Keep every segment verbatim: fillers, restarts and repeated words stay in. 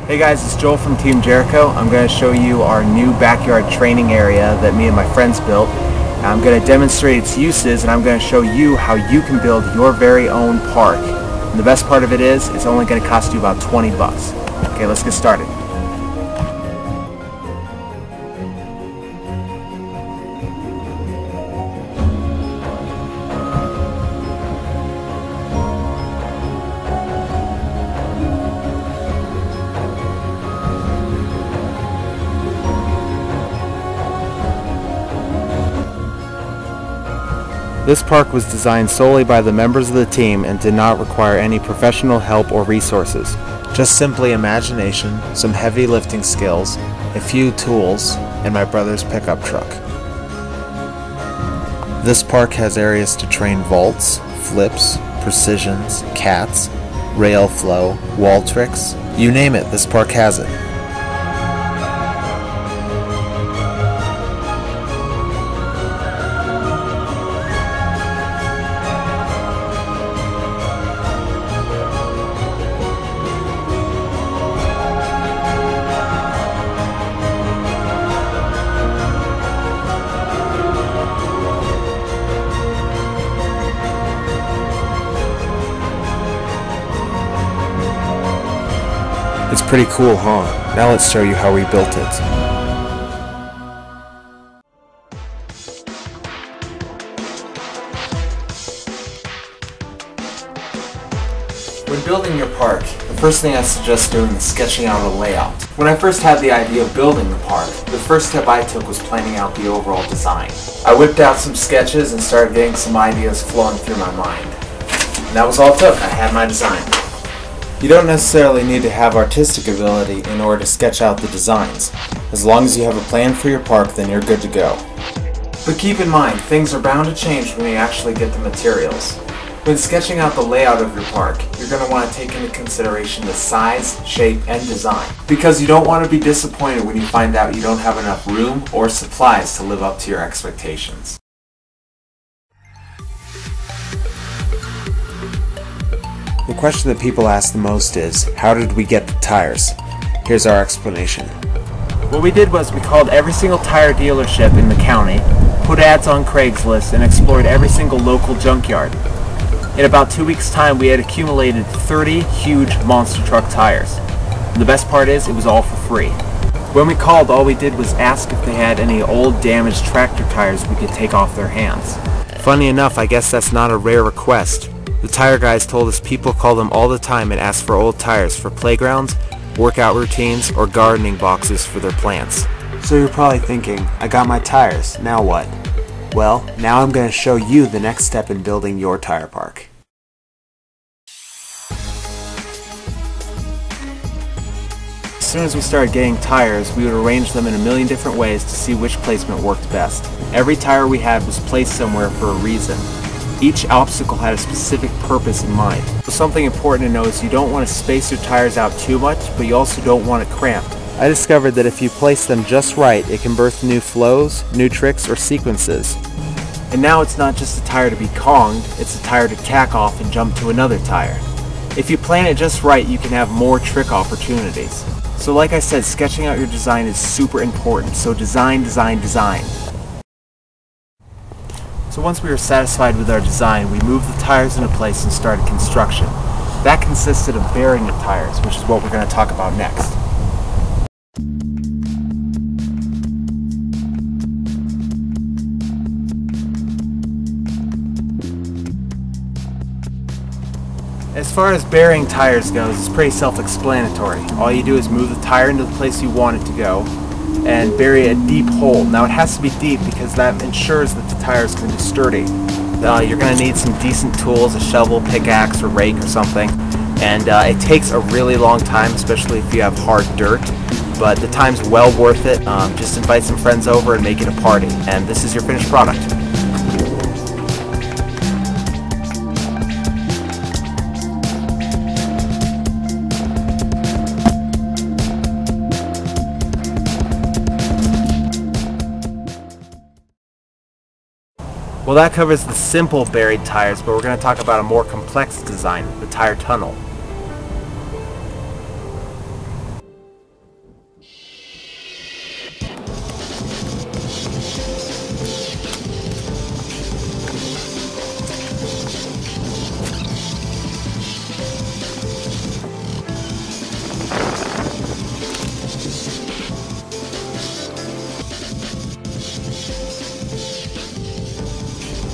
Hey guys, it's Joel from Team Jericho. I'm going to show you our new backyard training area that me and my friends built. I'm going to demonstrate its uses, and I'm going to show you how you can build your very own park. And the best part of it is, it's only going to cost you about twenty bucks. Okay, let's get started. This park was designed solely by the members of the team and did not require any professional help or resources. Just simply imagination, some heavy lifting skills, a few tools, and my brother's pickup truck. This park has areas to train vaults, flips, precisions, cats, rail flow, wall tricks, you name it, this park has it. It's pretty cool, huh? Now let's show you how we built it. When building your park, the first thing I suggest doing is sketching out a layout. When I first had the idea of building the park, the first step I took was planning out the overall design. I whipped out some sketches and started getting some ideas flowing through my mind. And that was all it took. I had my design. You don't necessarily need to have artistic ability in order to sketch out the designs. As long as you have a plan for your park, then you're good to go. But keep in mind, things are bound to change when you actually get the materials. When sketching out the layout of your park, you're going to want to take into consideration the size, shape, and design. Because you don't want to be disappointed when you find out you don't have enough room or supplies to live up to your expectations. The question that people ask the most is, how did we get the tires? Here's our explanation. What we did was we called every single tire dealership in the county, put ads on Craigslist, and explored every single local junkyard. In about two weeks' time, we had accumulated thirty huge monster truck tires. And the best part is, it was all for free. When we called, all we did was ask if they had any old damaged tractor tires we could take off their hands. Funny enough, I guess that's not a rare request. The tire guys told us people call them all the time and ask for old tires for playgrounds, workout routines, or gardening boxes for their plants. So you're probably thinking, I got my tires, now what? Well, now I'm going to show you the next step in building your tire park. As soon as we started getting tires, we would arrange them in a million different ways to see which placement worked best. Every tire we had was placed somewhere for a reason. Each obstacle had a specific purpose in mind. So something important to know is you don't want to space your tires out too much, but you also don't want it cramped. I discovered that if you place them just right, it can birth new flows, new tricks, or sequences. And now it's not just a tire to be conged, it's a tire to tack off and jump to another tire. If you plan it just right, you can have more trick opportunities. So like I said, sketching out your design is super important, so design, design, design. So once we were satisfied with our design, we moved the tires into place and started construction. That consisted of bearing the tires, which is what we're going to talk about next. As far as bearing tires goes, it's pretty self-explanatory. All you do is move the tire into the place you want it to go and bury a deep hole. Now it has to be deep because that ensures that the tire is going to be sturdy. Uh, you're going to need some decent tools, a shovel, pickaxe, or rake or something. And uh, it takes a really long time, especially if you have hard dirt. But the time's well worth it. Um, just invite some friends over and make it a party. And this is your finished product. Well, that covers the simple buried tires, but we're going to talk about a more complex design, the tire tunnel.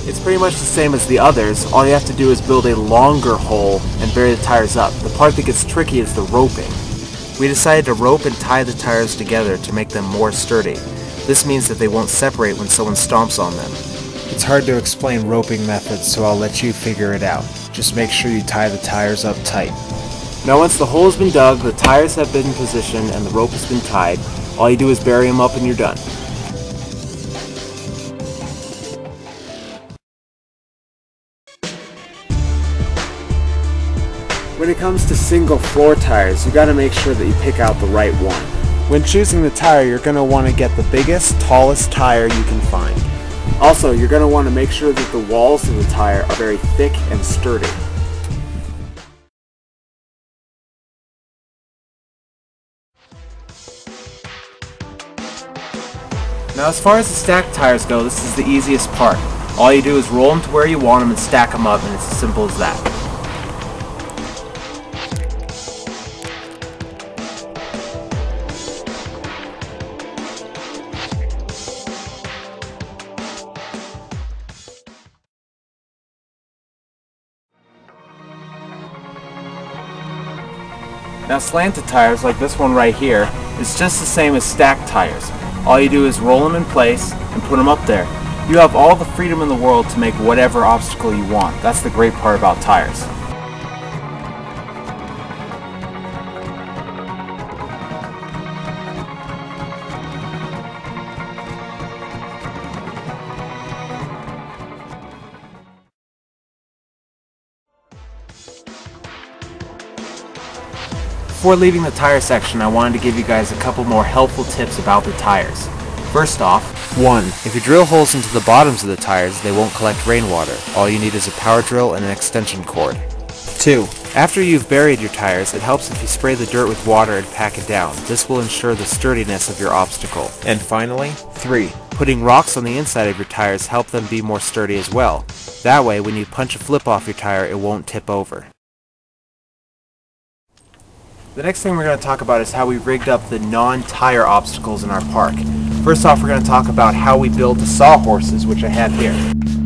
It's pretty much the same as the others. All you have to do is build a longer hole and bury the tires up. The part that gets tricky is the roping. We decided to rope and tie the tires together to make them more sturdy. This means that they won't separate when someone stomps on them. It's hard to explain roping methods, so I'll let you figure it out. Just make sure you tie the tires up tight. Now once the hole has been dug, the tires have been positioned, and the rope has been tied, all you do is bury them up and you're done. When it comes to single floor tires, you gotta make sure that you pick out the right one. When choosing the tire, you're gonna want to get the biggest, tallest tire you can find. Also, you're gonna want to make sure that the walls of the tire are very thick and sturdy. Now as far as the stacked tires go, this is the easiest part. All you do is roll them to where you want them and stack them up, and it's as simple as that. Now slanted tires, like this one right here, is just the same as stacked tires. All you do is roll them in place and put them up there. You have all the freedom in the world to make whatever obstacle you want. That's the great part about tires. Before leaving the tire section, I wanted to give you guys a couple more helpful tips about the tires. First off, one. If you drill holes into the bottoms of the tires, they won't collect rainwater. All you need is a power drill and an extension cord. Two. After you've buried your tires, it helps if you spray the dirt with water and pack it down. This will ensure the sturdiness of your obstacle. And finally, three. Putting rocks on the inside of your tires help them be more sturdy as well. That way, when you punch a flip off your tire, it won't tip over. The next thing we're going to talk about is how we rigged up the non-tire obstacles in our park. First off, we're going to talk about how we build the sawhorses, which I have here.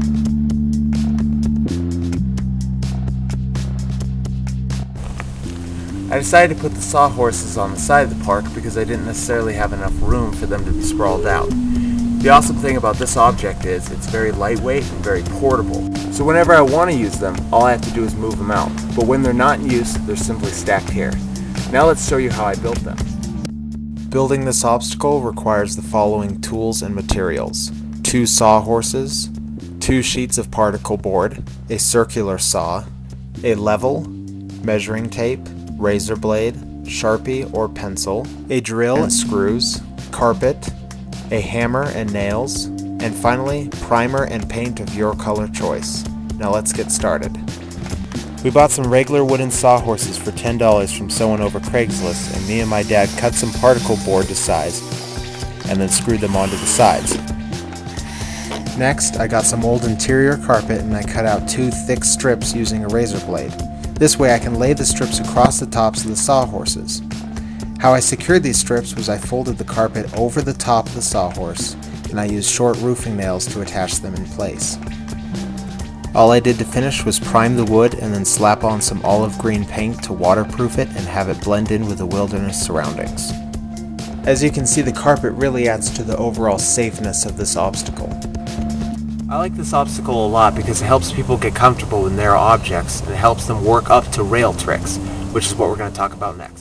I decided to put the sawhorses on the side of the park because I didn't necessarily have enough room for them to be sprawled out. The awesome thing about this object is it's very lightweight and very portable. So whenever I want to use them, all I have to do is move them out. But when they're not in use, they're simply stacked here. Now let's show you how I built them. Building this obstacle requires the following tools and materials: two sawhorses, two sheets of particle board, a circular saw, a level, measuring tape, razor blade, Sharpie or pencil, a drill and screws, carpet, a hammer and nails, and finally primer and paint of your color choice. Now let's get started. We bought some regular wooden sawhorses for ten dollars from someone over Craigslist, and me and my dad cut some particle board to size and then screwed them onto the sides. Next, I got some old interior carpet and I cut out two thick strips using a razor blade. This way I can lay the strips across the tops of the sawhorses. How I secured these strips was I folded the carpet over the top of the sawhorse, and I used short roofing nails to attach them in place. All I did to finish was prime the wood and then slap on some olive green paint to waterproof it and have it blend in with the wilderness surroundings. As you can see, the carpet really adds to the overall safeness of this obstacle. I like this obstacle a lot because it helps people get comfortable with narrow objects and it helps them work up to rail tricks, which is what we're going to talk about next.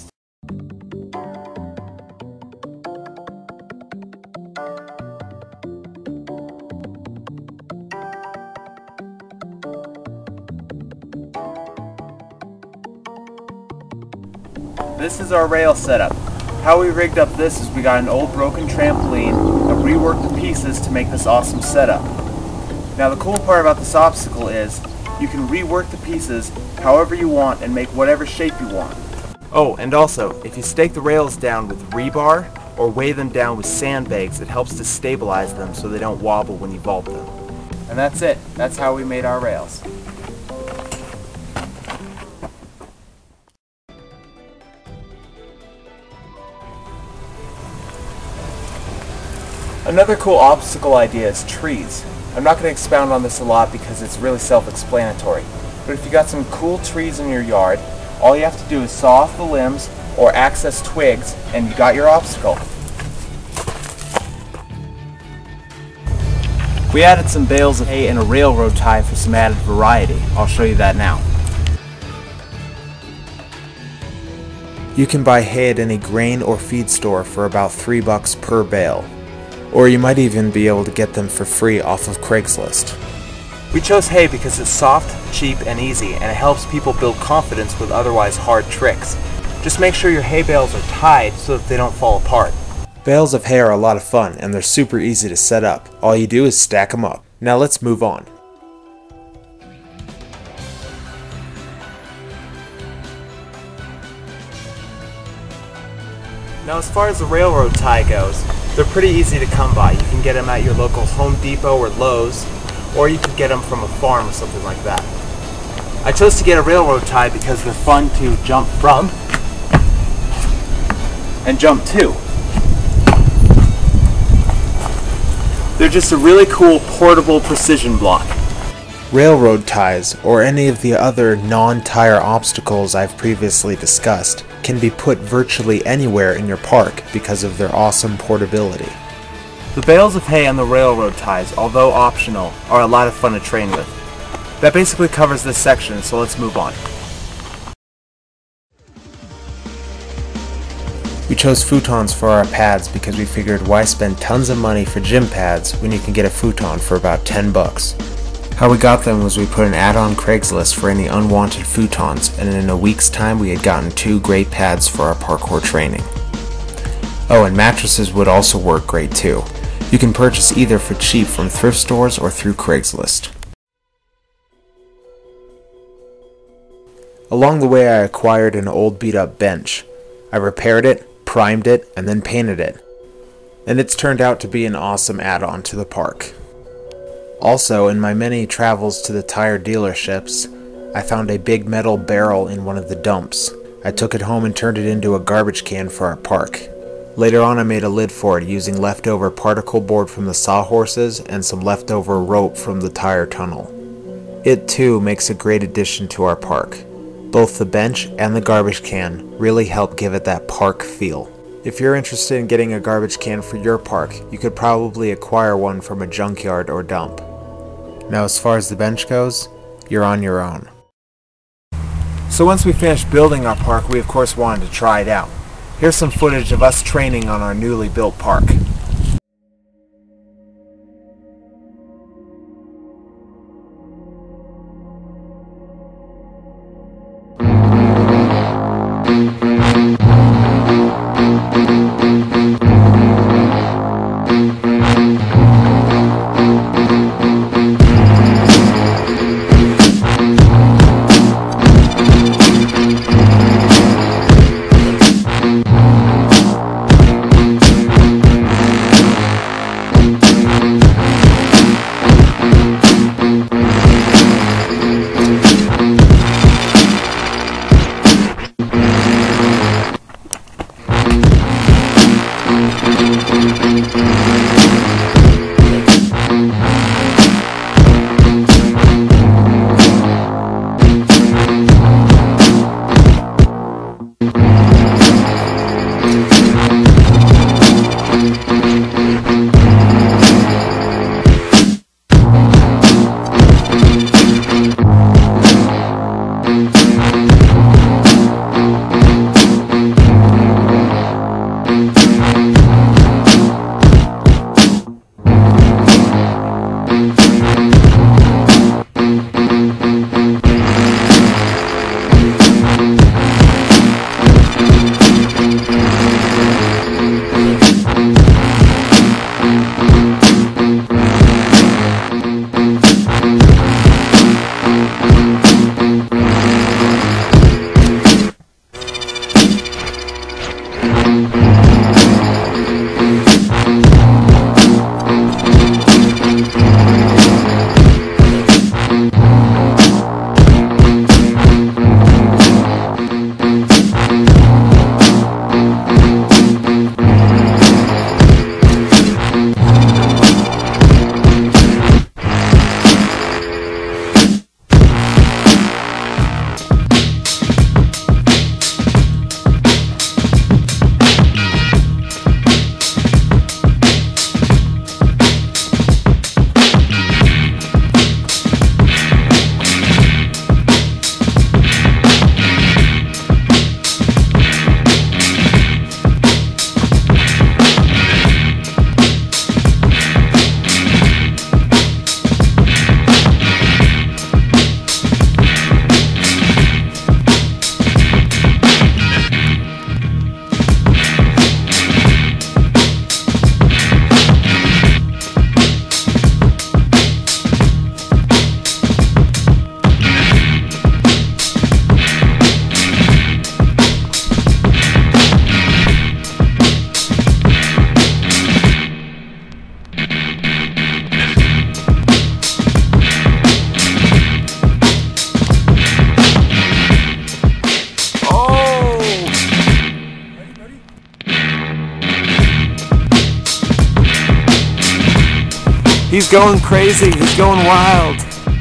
This is our rail setup. How we rigged up this is we got an old broken trampoline and reworked the pieces to make this awesome setup. Now the cool part about this obstacle is you can rework the pieces however you want and make whatever shape you want. Oh, and also, if you stake the rails down with rebar or weigh them down with sandbags, it helps to stabilize them so they don't wobble when you vault them. And that's it. That's how we made our rails. Another cool obstacle idea is trees. I'm not going to expound on this a lot because it's really self-explanatory. But if you got some cool trees in your yard, all you have to do is saw off the limbs or access twigs and you got your obstacle. We added some bales of hay and a railroad tie for some added variety. I'll show you that now. You can buy hay at any grain or feed store for about three bucks per bale. Or you might even be able to get them for free off of Craigslist. We chose hay because it's soft, cheap, and easy, and it helps people build confidence with otherwise hard tricks. Just make sure your hay bales are tied so that they don't fall apart. Bales of hay are a lot of fun, and they're super easy to set up. All you do is stack them up. Now let's move on. Now as far as the railroad tie goes, they're pretty easy to come by. You can get them at your local Home Depot or Lowe's, or you could get them from a farm or something like that. I chose to get a railroad tie because they're fun to jump from and jump to. They're just a really cool portable precision block. Railroad ties, or any of the other non-tire obstacles I've previously discussed, can be put virtually anywhere in your park because of their awesome portability. The bales of hay and the railroad ties, although optional, are a lot of fun to train with. That basically covers this section, so let's move on. We chose futons for our pads because we figured why spend tons of money for gym pads when you can get a futon for about ten bucks. How we got them was we put an ad on Craigslist for any unwanted futons, and in a week's time we had gotten two great pads for our parkour training. Oh, and mattresses would also work great too. You can purchase either for cheap from thrift stores or through Craigslist. Along the way I acquired an old beat-up bench. I repaired it, primed it, and then painted it. And it's turned out to be an awesome add-on to the park. Also, in my many travels to the tire dealerships, I found a big metal barrel in one of the dumps. I took it home and turned it into a garbage can for our park. Later on I made a lid for it using leftover particle board from the sawhorses and some leftover rope from the tire tunnel. It too makes a great addition to our park. Both the bench and the garbage can really help give it that park feel. If you're interested in getting a garbage can for your park, you could probably acquire one from a junkyard or dump. Now as far as the bench goes, you're on your own. So once we finished building our park, we of course wanted to try it out. Here's some footage of us training on our newly built park. He's going crazy. He's going wild.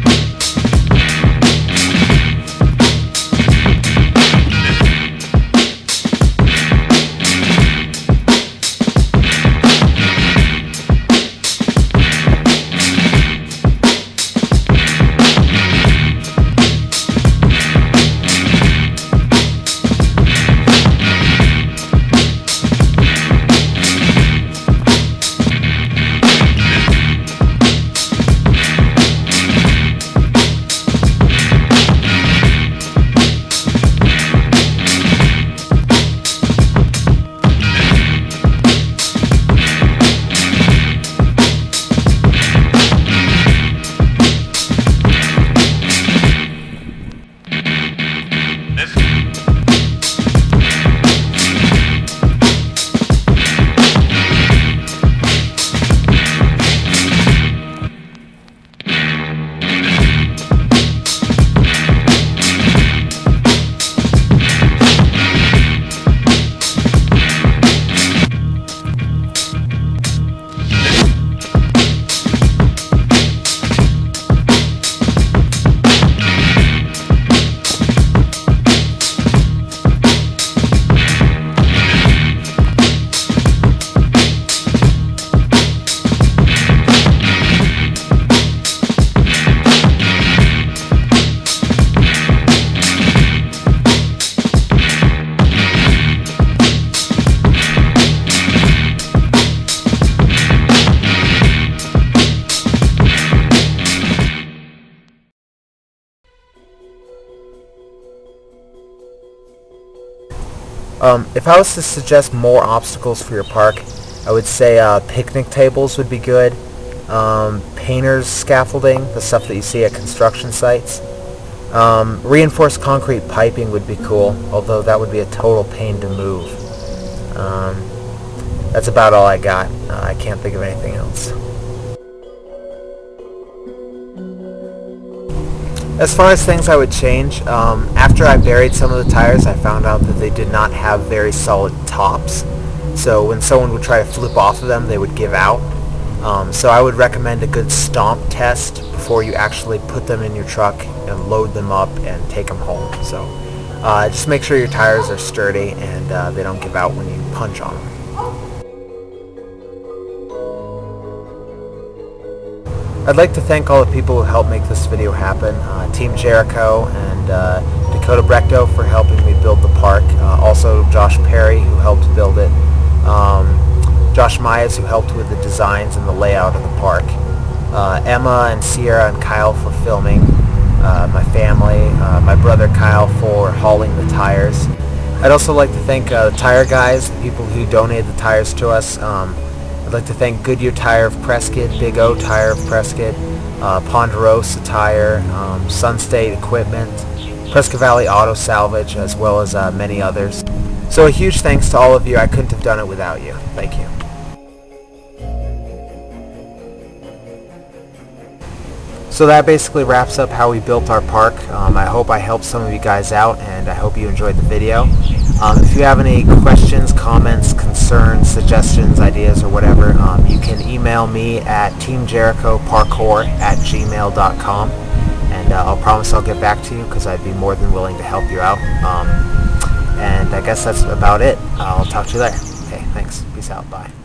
Um, if I was to suggest more obstacles for your park, I would say uh, picnic tables would be good, um, painter's scaffolding, the stuff that you see at construction sites. Um, reinforced concrete piping would be cool, although that would be a total pain to move. Um, that's about all I got. Uh, I can't think of anything else. As far as things I would change, um, after I buried some of the tires, I found out that they did not have very solid tops. So when someone would try to flip off of them, they would give out. Um, so I would recommend a good stomp test before you actually put them in your truck and load them up and take them home. So uh, just make sure your tires are sturdy and uh, they don't give out when you punch on them. I'd like to thank all the people who helped make this video happen. Uh, Team Jericho and uh, Dakota Brecto for helping me build the park. Uh, also Josh Perry, who helped build it. Um, Josh Myers, who helped with the designs and the layout of the park. Uh, Emma and Sierra and Kyle for filming. Uh, my family. Uh, my brother Kyle for hauling the tires. I'd also like to thank uh, the tire guys, the people who donated the tires to us. Um, I'd like to thank Goodyear Tire of Prescott, Big O Tire of Prescott, uh, Ponderosa Tire, um, Sunstate Equipment, Prescott Valley Auto Salvage, as well as uh, many others. So a huge thanks to all of you. I couldn't have done it without you. Thank you. So that basically wraps up how we built our park. Um, I hope I helped some of you guys out, and I hope you enjoyed the video. Um, if you have any questions, comments, concerns, suggestions, ideas, or whatever, um, you can email me at team jericho parkour at gmail dot com, and uh, I'll promise I'll get back to you because I'd be more than willing to help you out. Um, and I guess that's about it. I'll talk to you later. Okay, thanks. Peace out. Bye.